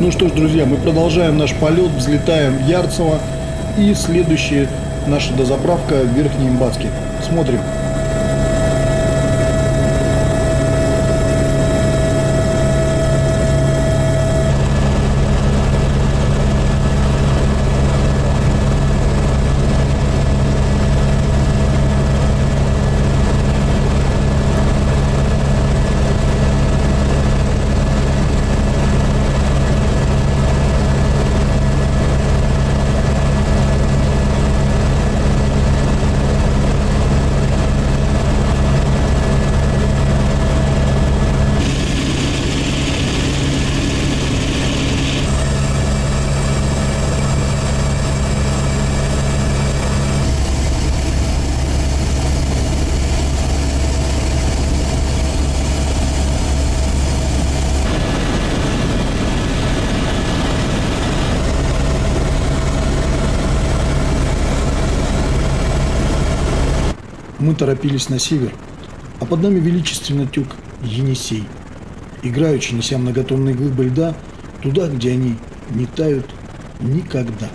Ну что ж, друзья, мы продолжаем наш полет, взлетаем в Ярцево. И следующая наша дозаправка в Верхней Имбацке. Смотрим. Мы торопились на север, а под нами величественно тек Енисей, играючи неся многотонные глыбы льда туда, где они не тают никогда.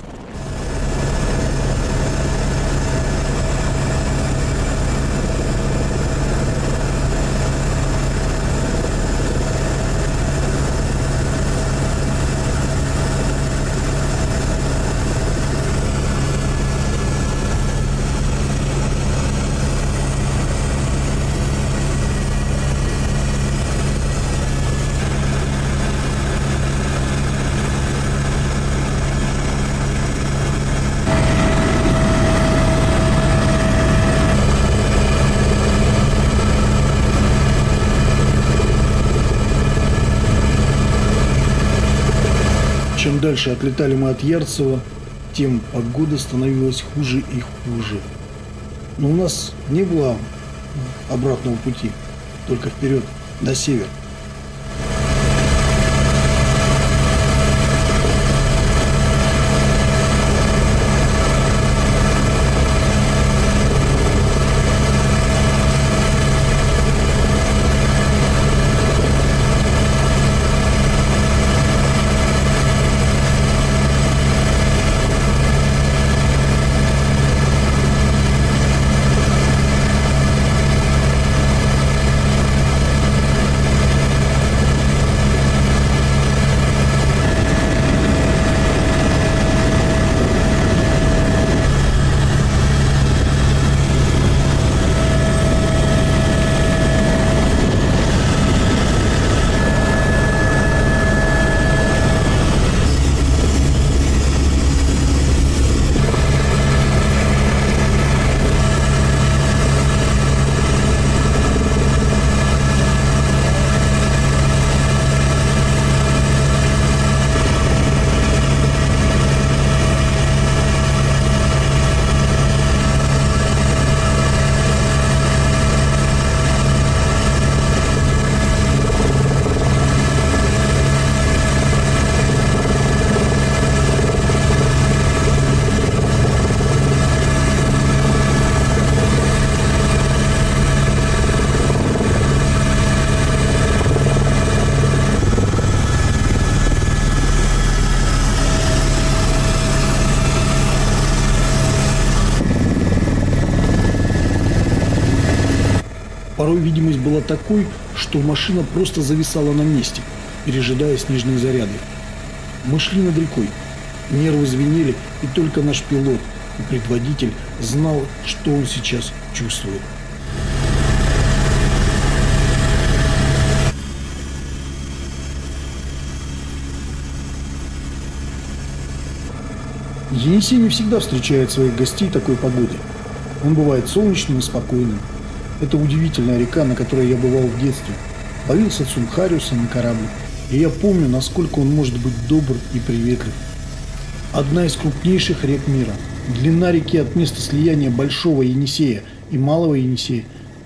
Чем дальше отлетали мы от Ярцева, тем погода становилась хуже и хуже. Но у нас не было обратного пути, только вперед, на север. Порой видимость была такой, что машина просто зависала на месте, пережидая снежные заряды. Мы шли над рекой, нервы звенели, и только наш пилот и предводитель знал, что он сейчас чувствует. Енисей не всегда встречает своих гостей такой погоде. Он бывает солнечным и спокойным. Это удивительная река, на которой я бывал в детстве. Ловил с отцом Хариуса на корабль, и я помню, насколько он может быть добр и приветлив. Одна из крупнейших рек мира. Длина реки от места слияния Большого Енисея и Малого Енисея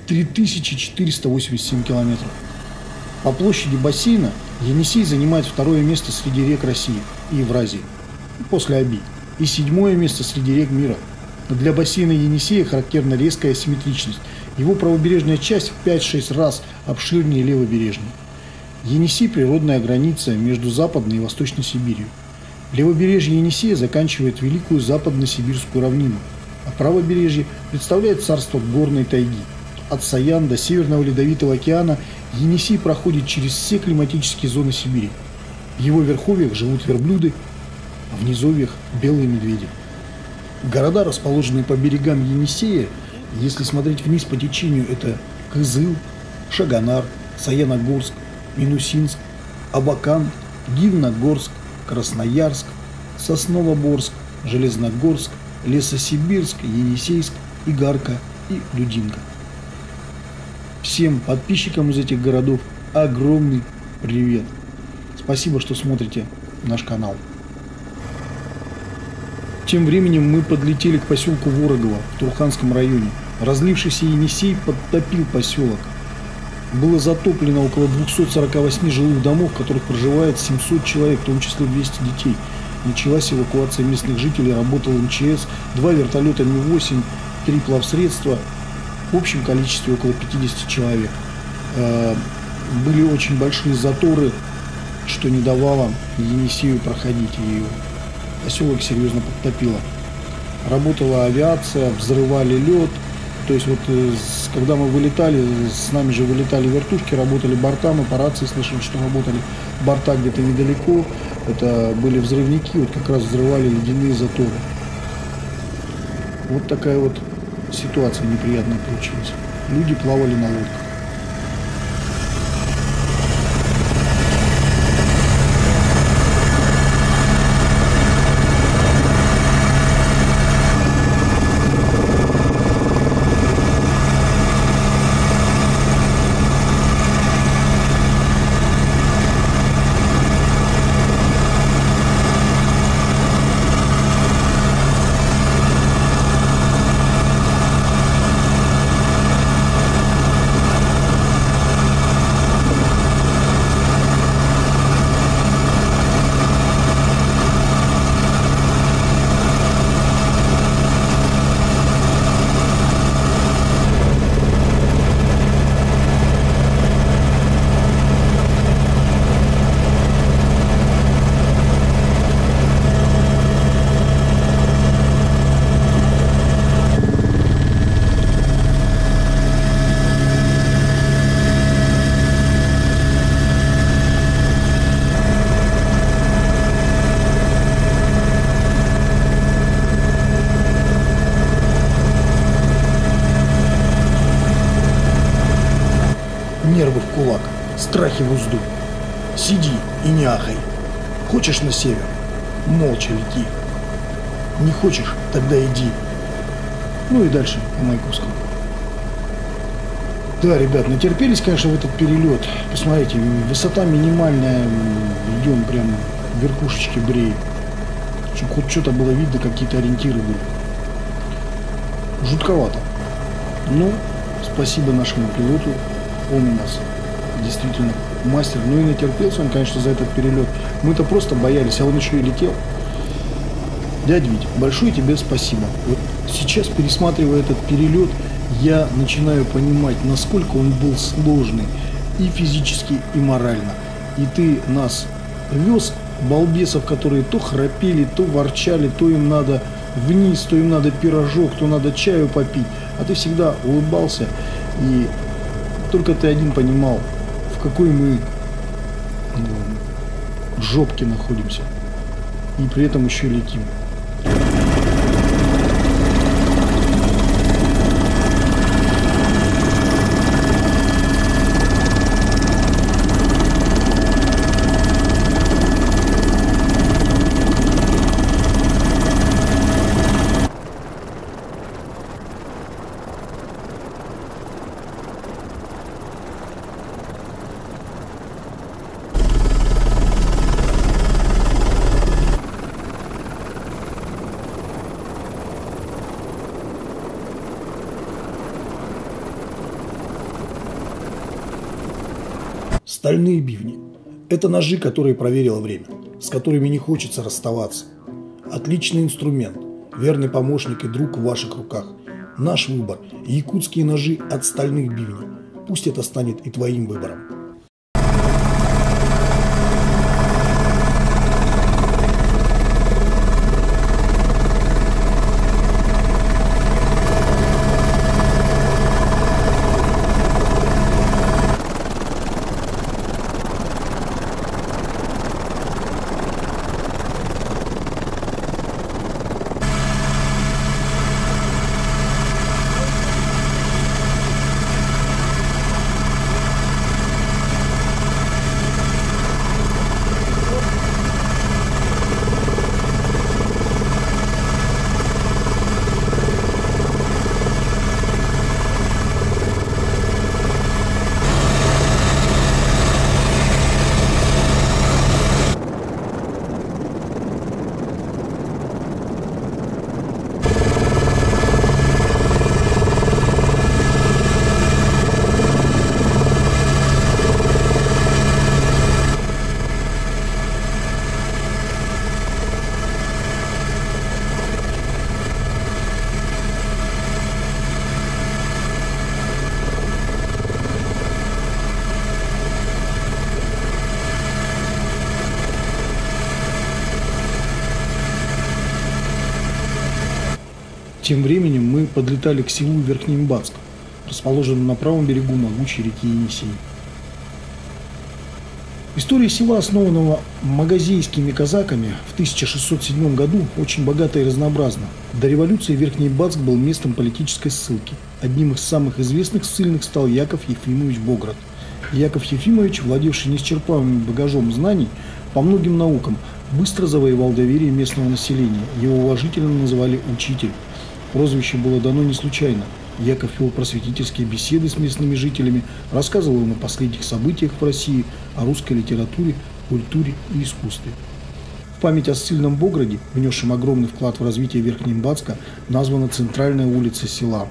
3487 километров. По площади бассейна Енисей занимает второе место среди рек России и Евразии, после Оби, и седьмое место среди рек мира. Для бассейна Енисея характерна резкая асимметричность. Его правобережная часть в 5-6 раз обширнее левобережной. Енисей – природная граница между Западной и Восточной Сибирью. Левобережье Енисея заканчивает Великую Западно-Сибирскую равнину, а правобережье представляет царство горной тайги. От Саян до Северного Ледовитого океана Енисей проходит через все климатические зоны Сибири. В его верховьях живут верблюды, а в низовьях – белые медведи. Города, расположенные по берегам Енисея, если смотреть вниз по течению, это Кызыл, Шагонар, Саяногорск, Минусинск, Абакан, Дивногорск, Красноярск, Сосновоборск, Железногорск, Лесосибирск, Енисейск, Игарка и Дудинка. Всем подписчикам из этих городов огромный привет! Спасибо, что смотрите наш канал. Тем временем мы подлетели к поселку Ворогово в Турханском районе. Разлившийся Енисей подтопил поселок. Было затоплено около 248 жилых домов, в которых проживает 700 человек, в том числе 200 детей. Началась эвакуация местных жителей, работал МЧС, 2 вертолета Ми-8, 3 плавсредства. В общем количестве около 50 человек. Были очень большие заторы, что не давало Енисею проходить, и поселок серьезно подтопило. Работала авиация, взрывали лед. То есть вот когда мы вылетали, с нами же вылетали вертушки, работали борта, мы по рации слышали, что работали борта где-то недалеко. Это были взрывники, вот как раз взрывали ледяные заторы. Вот такая вот ситуация неприятная получилась. Люди плавали на лодках. Нервы в кулак, страхи в узду. Сиди и не ахай. Хочешь на север? Молча лети. Не хочешь? Тогда иди. Ну и дальше по Маяковскому. Да, ребят, натерпелись, конечно, в этот перелет. Посмотрите, высота минимальная. Идем прям в верхушечке Бреи. Чтобы хоть что-то было видно, какие-то ориентиры были. Жутковато. Ну, спасибо нашему пилоту. Он у нас действительно мастер. Ну и натерпелся он, конечно, за этот перелет. Мы-то просто боялись, а он еще и летел. Дядь Вить, большое тебе спасибо. Вот сейчас, пересматривая этот перелет, я начинаю понимать, насколько он был сложный и физически, и морально. И ты нас вез, балбесов, которые то храпели, то ворчали, то им надо вниз, то им надо пирожок, то надо чаю попить. А ты всегда улыбался, и только ты один понимал, в какой мы жопке находимся. И при этом еще летим. Стальные бивни – это ножи, которые проверило время, с которыми не хочется расставаться. Отличный инструмент, верный помощник и друг в ваших руках. Наш выбор – якутские ножи от стальных бивней. Пусть это станет и твоим выбором. Тем временем мы подлетали к селу Верхнеимбацк, расположенному на правом берегу могучей реки Енисей. История села, основанного магазейскими казаками в 1607 году, очень богата и разнообразна. До революции Верхнеимбацк был местом политической ссылки. Одним из самых известных ссыльных стал Яков Ефимович Бограт. Яков Ефимович, владевший неисчерпаемым багажом знаний по многим наукам, быстро завоевал доверие местного населения. Его уважительно называли «учитель». Прозвище было дано не случайно. Яков вел просветительские беседы с местными жителями, рассказывал им о последних событиях в России, о русской литературе, культуре и искусстве. В память о ссыльном Бограде, внесшем огромный вклад в развитие Верхнеимбацка, названа центральная улица села.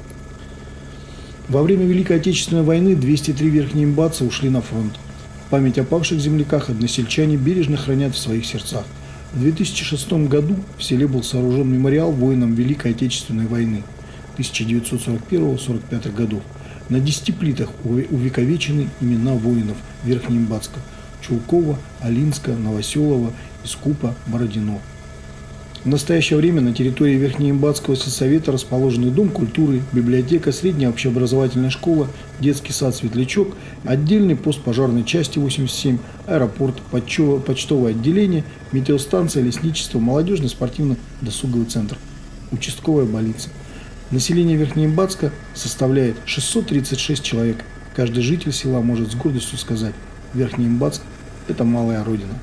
Во время Великой Отечественной войны 203 верхнеимбатца ушли на фронт. Память о павших земляках односельчане бережно хранят в своих сердцах. В 2006 году в селе был сооружен мемориал воинам Великой Отечественной войны 1941-1945 годов. На 10 плитах увековечены имена воинов Верхнеимбацка: Чулкова, Алинска, Новоселова, Искупа, Бородино. В настоящее время на территории Верхнеимбацкого сельсовета расположены Дом культуры, библиотека, средняя общеобразовательная школа, детский сад «Светлячок», отдельный пост пожарной части 87, аэропорт, почтовое отделение, метеостанция, лесничество, молодежный спортивно-досуговый центр, участковая больница. Население Верхнеимбацка составляет 636 человек. Каждый житель села может с гордостью сказать: Верхнеимбацк – это малая родина.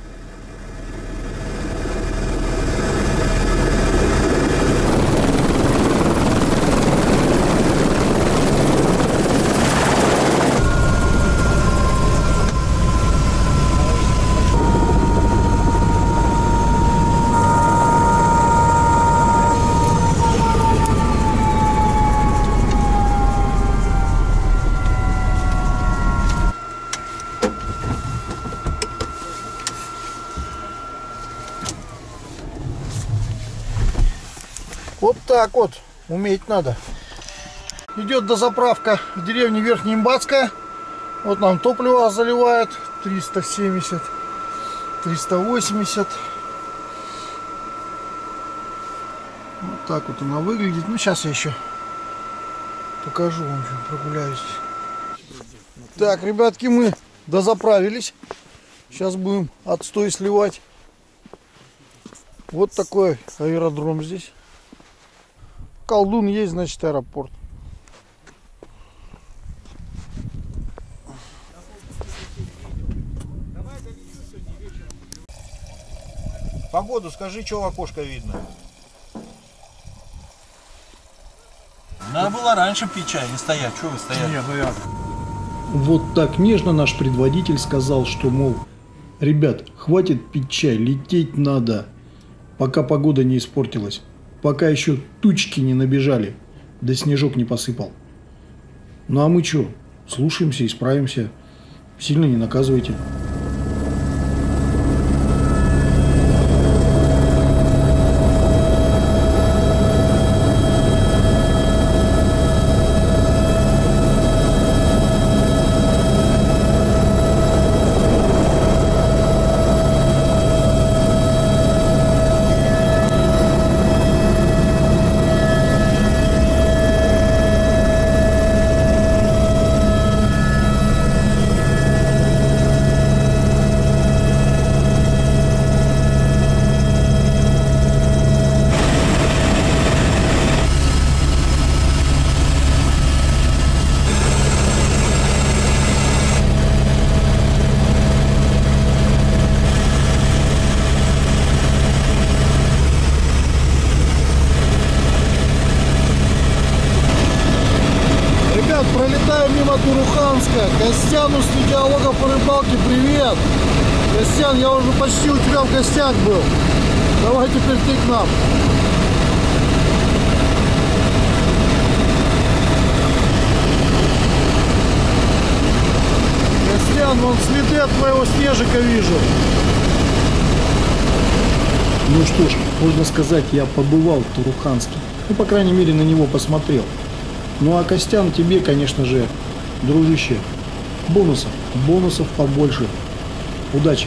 Вот так вот уметь надо. Идет дозаправка в деревне Верхнеимбацкая. Вот нам топливо заливают 370, 380. Вот так вот она выглядит. Ну сейчас я еще покажу вам, прогуляюсь. Так, ребятки, мы дозаправились. Сейчас будем отстой сливать. Вот такой аэродром здесь. Колдун есть, значит, аэропорт. Погоду скажи, что в окошко видно. Надо было раньше пить чай, не стоять. Чего вы стояли? Нет, ну я... Вот так нежно наш предводитель сказал, что, мол, ребят, хватит пить чай, лететь надо, пока погода не испортилась. Пока еще тучки не набежали, да снежок не посыпал. Ну а мы что? Слушаемся и справимся. Сильно не наказывайте. Пролетаю мимо Туруханска. Костяну с диалога по рыбалке привет. Костян, я уже почти у тебя в гостях был. Давай теперь ты к нам. Костян, вон следы от твоего снежика вижу. Ну что ж, можно сказать, я побывал в Туруханске. Ну, по крайней мере, на него посмотрел. Ну а Костян, тебе, конечно же, дружище, бонусов побольше. Удачи!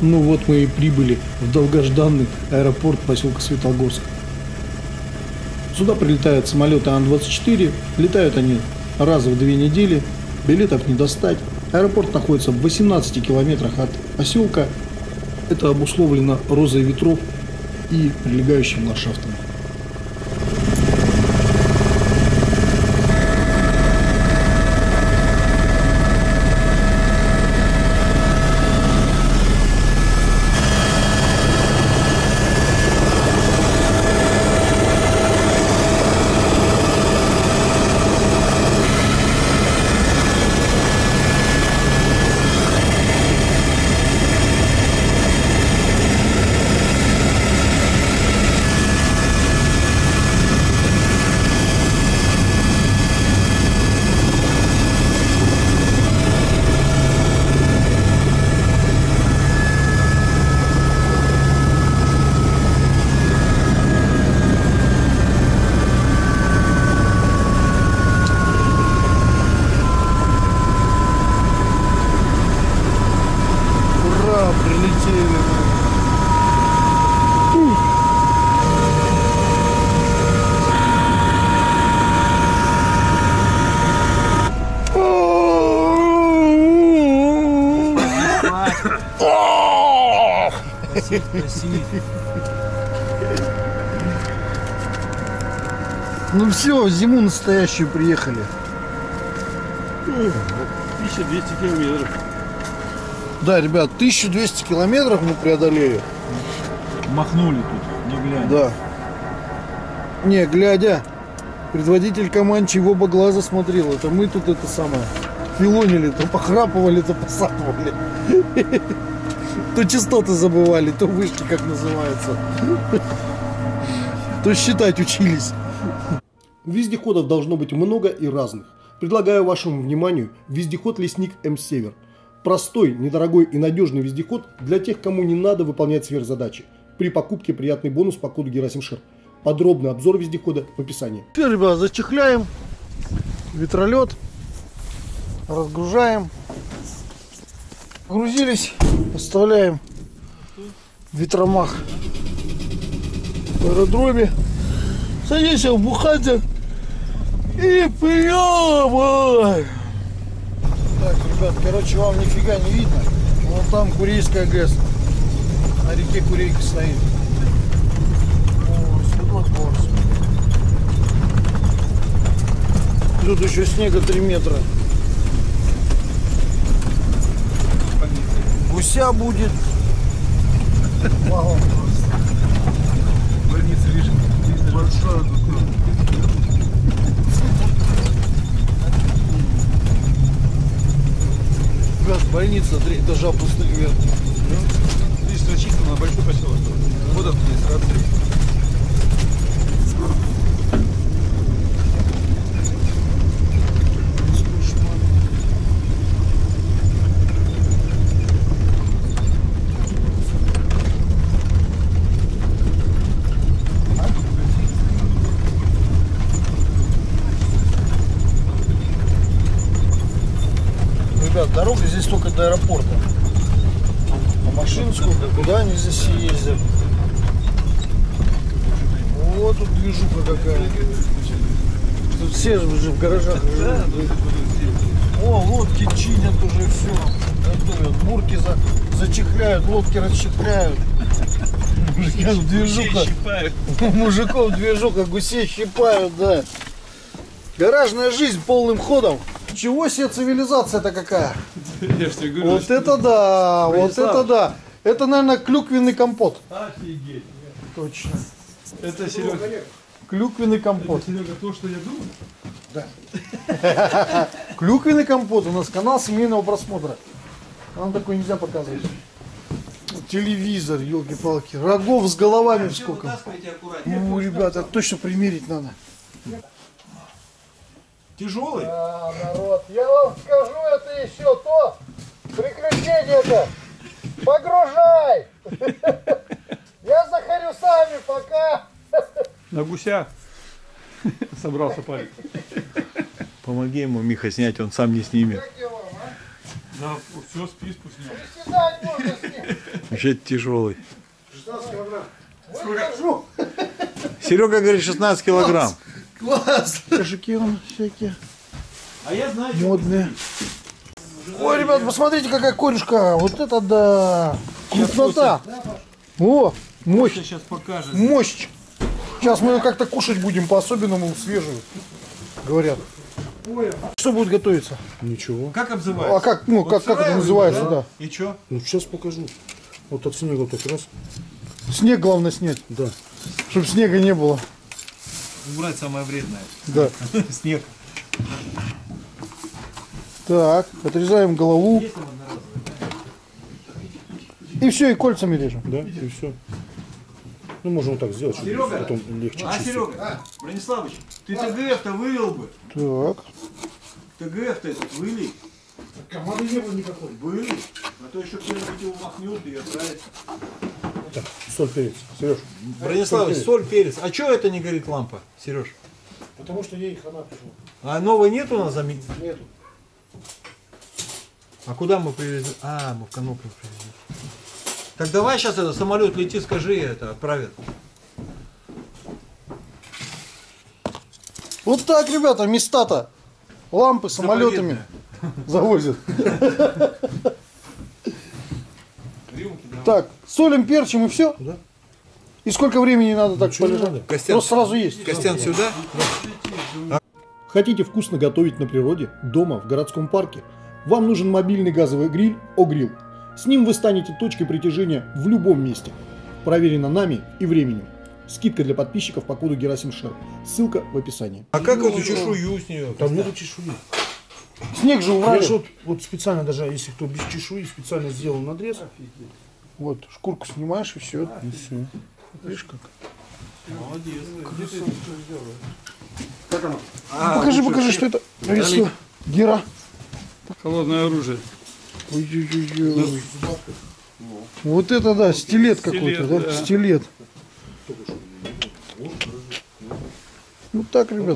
Ну вот мы и прибыли в долгожданный аэропорт поселка Светлогорск. Сюда прилетают самолеты Ан-24, летают они раз в 2 недели, билетов не достать. Аэропорт находится в 18 километрах от поселка. Это обусловлено розой ветров и прилегающим ландшафтом. Ну все, в зиму настоящую приехали. 1200 километров. Да, ребят, 1200 километров мы преодолели. Махнули тут, не глядя. Да. Не, глядя. Предводитель Команчи в оба глаза смотрел. Это мы тут это самое филонили, то похрапывали, то посапывали. То частоты забывали, то вышки, как называется. То считать учились. Вездеходов должно быть много и разных. Предлагаю вашему вниманию вездеход «Лесник М-Север». Простой, недорогой и надежный вездеход для тех, кому не надо выполнять сверхзадачи. При покупке приятный бонус по коду Герасимшир. Подробный обзор вездехода в описании. Все, ребят, зачехляем ветролет, разгружаем. Грузились, оставляем ветромах в аэродроме. Садимся в буханцах и пьем. Так, ребят, короче, вам нифига не видно. Вон там Курейская ГЭС. На реке Курейка стоит. О, Светлогорск. Тут еще снега 3 метра. Гуся будет. Вау. Больница лишь большая. Ребят, больница 3 этажа пустых вверх. Здесь рассчитано на большой поселок. Вот он здесь, родцы. Ребят, дорога здесь только до аэропорта. А машин сколько, куда они здесь ездят. Вот тут движуха какая. Тут все же уже в гаражах живут. О, лодки чинят уже все. Готовят. Бурки зачехляют, лодки расчехляют. Мужикам движуха. Мужиков движуха, гусей щипают, да. Гаражная жизнь полным ходом. Чего себе цивилизация-то какая? Я же тебе говорю, Вот это да, вот это да. Это, наверное, клюквенный компот. офигеть. Точно. Это, Серега, Клюквенный компот. Серега, то, что я думал. Да. Клюквенный компот. У нас канал семейного просмотра. Нам такой нельзя показывать. Телевизор, елки-палки. Рогов с головами сколько. Ну, ребята, точно примерить надо. Тяжелый? Да, народ, я вам скажу, это еще то приключение-то. Погружай! Я за харюсами пока. На гуся собрался парень. Помоги ему, Миха, снять, он сам не снимет. Как я вам, а? Да, все, списку снял. Седать можно с ним. Вообще тяжелый. 16 килограмм. Покажу. Серега говорит 16 килограмм. Класс. Кошаки он всякие А я знаю, модные. Ой, ребят, посмотрите, какая корюшка. Вот это да. Крупнота. О, мощь. сейчас покажет. Мощь. Сейчас мы ее как-то кушать будем по-особенному свежую, говорят. Что будет готовиться? Ничего. Как обзывается? А как, ну, как это называется, да? И что? Ну сейчас покажу. Вот от снега так раз. Снег главное снять. Да. Чтобы снега не было. Убрать самое вредное. Да. Снег. Так, отрезаем голову. И все, и кольцами режем. Да, и все. Ну, можно вот так сделать, чтобы Серега? потом легче А, чистить. Серега, Брониславович, ты ТГФ-то вывел бы. Так. ТГФ-то этот выли. Команды не было никакой. Выли. А то еще кто-нибудь его махнет и отправит. Так, соль, перец. Сереж. Брониславович, соль, перец. А что это не горит лампа, Сереж? Потому что ей хана пришла. А новой нет у нас замены? Нету. А куда мы привезем? А, мы в Конопли привезем. Так давай сейчас это самолет лети, скажи, это отправят. Вот так, ребята, места-то. Лампы самолетами завозят. Так, солим, перчим и все? Да. И сколько времени надо так Ничего не полежать? надо. Костян, Просто сразу есть. Костян, сюда? Хотите вкусно готовить на природе, дома, в городском парке? Вам нужен мобильный газовый гриль «Огрилл». С ним вы станете точкой притяжения в любом месте. Проверено нами и временем. Скидка для подписчиков по коду Герасимшер. Ссылка в описании. А как эту чешую с нее? Там нету чешуи. Снег же Я убрали. же вот специально, даже если кто без чешуи, специально сделал надрез. Вот, шкурку снимаешь и все. И все. Видишь как? Молодец. Покажи, что это. Нарисуй. Гера. Холодное оружие. Ой-ой-ой. Вот это да, стилет какой-то, да? да. Стилет. Вот так, ребят.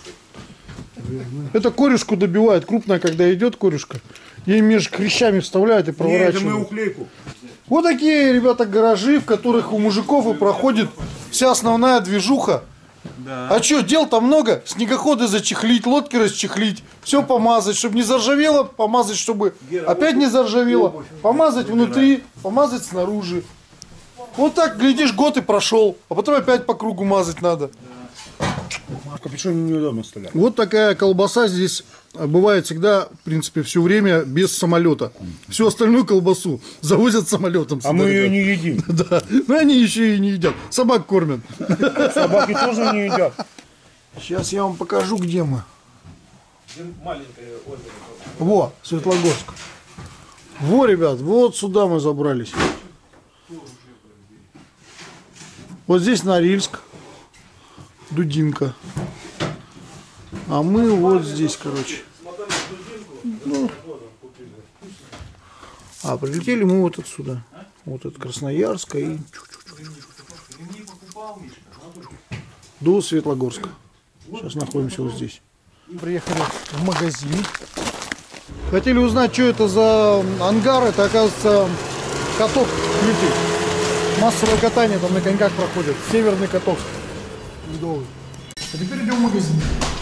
Это корюшку добивает. Крупная, когда идет корюшка, ей между хрящами вставляют и проворачивают. уклейку. Вот Вот такие, ребята, гаражи, в которых у мужиков и проходит вся основная движуха. Да. А что, дел-то много? Снегоходы зачехлить, лодки расчехлить, все помазать, чтобы не заржавело, помазать, чтобы опять не заржавело, помазать внутри, помазать снаружи. Вот так, глядишь, год и прошел, а потом опять по кругу мазать надо. В капюшоне неудобно стрелять. Вот такая колбаса здесь бывает всегда, в принципе, все время без самолета. Всю остальную колбасу завозят самолетом. А мы ее не едим. Да, но они еще и не едят. Собак кормят. Собаки тоже не едят. Сейчас я вам покажу, где мы. Во, Светлогорск. Во, ребят, вот сюда мы забрались. Вот здесь Норильск, Дудинка. А мы вот здесь, короче. Ну, а прилетели мы вот отсюда. Вот от Красноярска и до Светлогорска. Сейчас находимся вот здесь. Приехали в магазин. Хотели узнать, что это за ангар. Это, оказывается, каток лютый. Массовое катание там на коньках проходит. Северный каток. Ледовый. А теперь идем в магазин.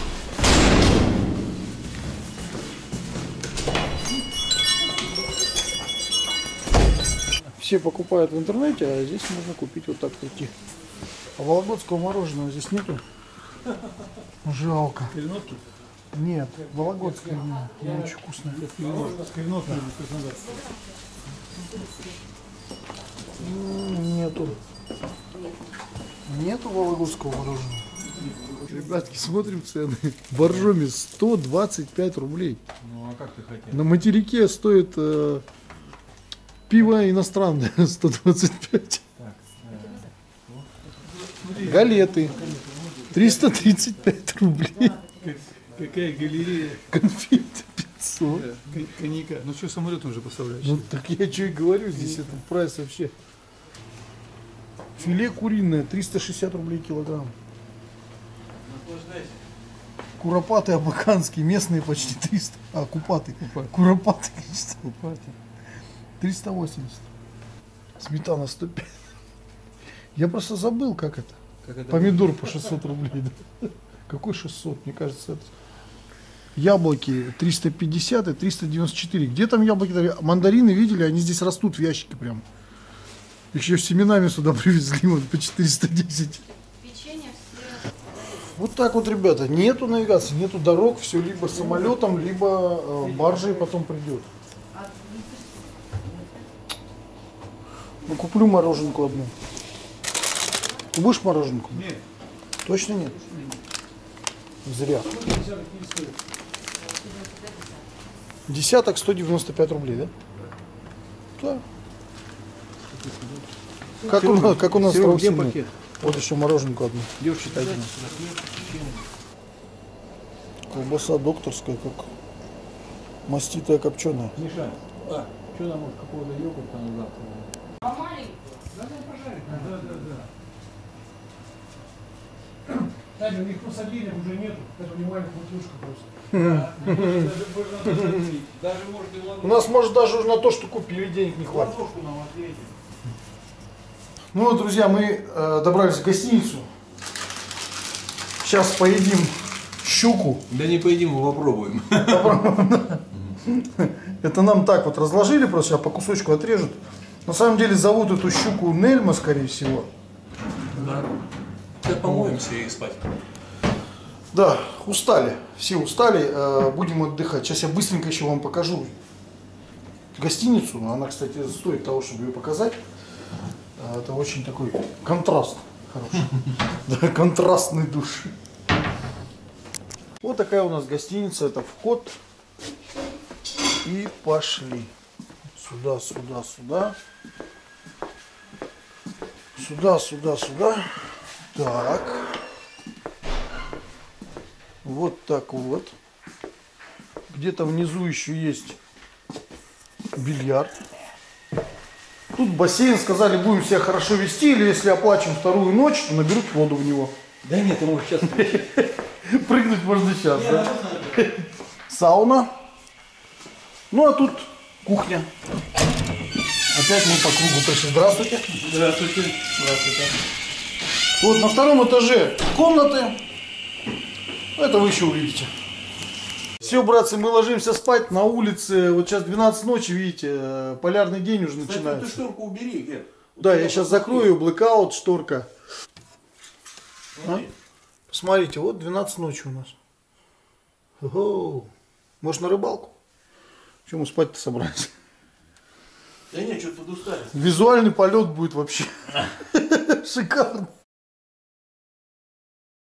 Все покупают в интернете, а здесь можно купить вот так прийти. А вологодского мороженого здесь нету? Жалко. Нет, вологодское не очень вкусное. Нету. Нету вологодского мороженого. Ребятки, смотрим цены. В Боржоме 125 рублей. Ну а как ты хотел? На материке стоит пиво иностранное 125. Галеты 335 рублей. Какая галерея Конфеты 500. коньяка. Ну что, самолетом уже поставляешь? Ну так я что и говорю, здесь это прайс вообще. Филе куриное 360 рублей килограмм. Куропаты абаканские, местные почти 300. А, купаты. Куропаты, конечно. Купаты. 380. Сметана 105. Я просто забыл, как это. Как это? Помидор по 600 рублей. Да? Какой 600? Мне кажется, это... Яблоки 350 и 394. Где там яблоки? Мандарины видели? Они здесь растут в ящике прям. Их еще семенами сюда привезли вот по 410. Печенье все. Вот так вот, ребята. Нету навигации, нету дорог. Все либо самолетом, либо баржей потом придет. Ну, куплю мороженку одну. Ты будешь мороженку? Нет. Точно нет? Зря. Десяток 195 рублей, да? Да. Как у нас Серег, где страусиный? пакет? Вот еще мороженку одну. Девушка, считайте. Колбаса докторская, как маститая копченая. Миша, что нам может какого-то йогурта на завтра? А маленький? Таня, у них ну сардинок уже нету, это не маленькая бутылочка просто. Даже может и ладошку. У нас, может, даже уже на то, что купили, денег не хватит. Нам ответить. Ну вот, друзья, мы добрались в гостиницу. Сейчас поедим щуку. Да не поедим, мы попробуем. Это нам так вот разложили, просто сейчас по кусочку отрежут. На самом деле зовут эту щуку Нельма, скорее всего. Сейчас помоемся и спать. Да, устали. Все устали. Будем отдыхать. Сейчас я быстренько еще вам покажу гостиницу. Она, кстати, стоит того, чтобы ее показать. Это очень такой контраст хороший. Да, контрастный душ. Вот такая у нас гостиница. Это вход. И пошли. Сюда, сюда, сюда. Сюда, сюда, сюда. Так. Вот так вот. Где-то внизу еще есть бильярд. Тут бассейн, сказали, будем себя хорошо вести, или если оплачем вторую ночь, то наберут воду в него. Да нет, ты можешь сейчас. Прыгнуть можно сейчас, да? Сауна. Ну а тут кухня. Опять мы по кругу пришли. Здравствуйте. Здравствуйте. Здравствуйте. Вот на втором этаже комнаты. Это вы еще увидите. Все, братцы, мы ложимся спать на улице. Вот сейчас 12 ночи, видите, полярный день уже Кстати, ты начинается. шторку убери, Ген. Да, я сейчас закрою, блэкаут, шторка. А? Посмотрите, вот 12 ночи у нас. Ого. Может, на рыбалку? Чем мы спать-то собрались? Да нет, что-то подустали. Визуальный полет будет вообще шикарно.